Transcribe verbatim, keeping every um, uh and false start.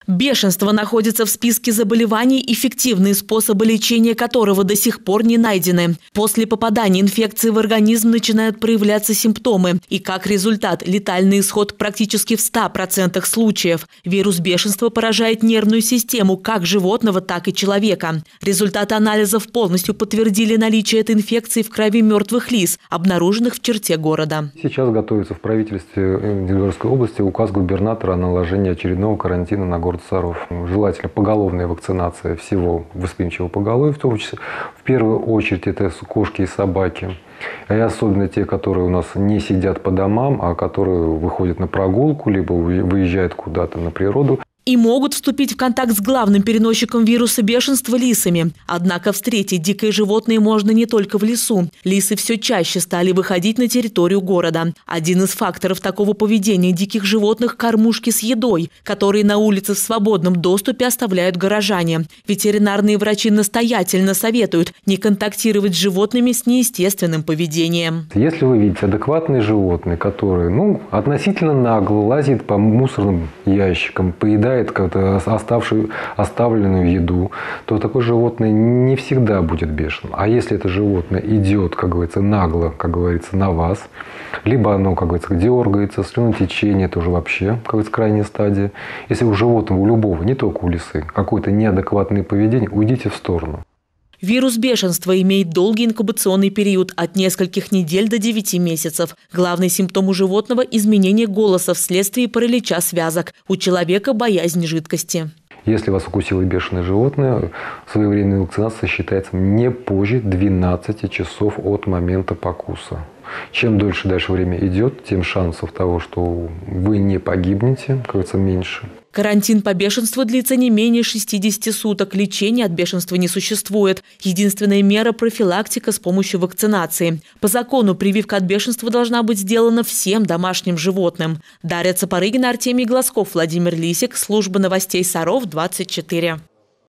Бешенство находится в списке заболеваний, эффективные способы лечения которого до сих пор не найдены. После попадания инфекции в организм начинают проявляться симптомы. И как результат – летальный исход практически в ста процентах случаев. Вирус бешенства поражает нервную систему как животного, так и человека. Результаты анализов полностью подтвердили наличие этой инфекции в крови мертвых лис, обнаруженных в черте города. Сейчас готовится в правительстве Нижегородской области указ губернатора о наложении очередного карантина на город Саров. Желательно поголовная вакцинация всего восприимчивого поголовья, в том числе в первую очередь это кошки и собаки. И особенно те, которые у нас не сидят по домам, а которые выходят на прогулку, либо выезжают куда-то на природу. И могут вступить в контакт с главным переносчиком вируса бешенства – лисами. Однако встретить дикое животное можно не только в лесу. Лисы все чаще стали выходить на территорию города. Один из факторов такого поведения диких животных – кормушки с едой, которые на улице в свободном доступе оставляют горожане. Ветеринарные врачи настоятельно советуют не контактировать с животными с неестественным поведением. Если вы видите адекватные животные, которые ну, относительно нагло лазят по мусорным ящикам, поедают как-то оставшую, оставленную еду, то такое животное не всегда будет бешеным. А если это животное идет, как говорится, нагло, как говорится, на вас, либо оно, как говорится, дергается, слюнотечение, это уже вообще, как говорится, крайняя стадия. Если у животного, у любого, не только у лисы, какое-то неадекватное поведение, уйдите в сторону. Вирус бешенства имеет долгий инкубационный период от нескольких недель до девяти месяцев. Главный симптом у животного – изменение голоса вследствие паралича связок. У человека – боязнь жидкости. Если вас укусило бешеное животное, своевременная вакцинация считается не позже двенадцати часов от момента покуса. Чем дольше дальше время идет, тем шансов того, что вы не погибнете, кажется, меньше. Карантин по бешенству длится не менее шестидесяти суток. Лечения от бешенства не существует. Единственная мера – профилактика с помощью вакцинации. По закону прививка от бешенства должна быть сделана всем домашним животным. Дарья Цапарыгина, Артемий Глазков, Владимир Лисик. Служба новостей Саров, двадцать четыре.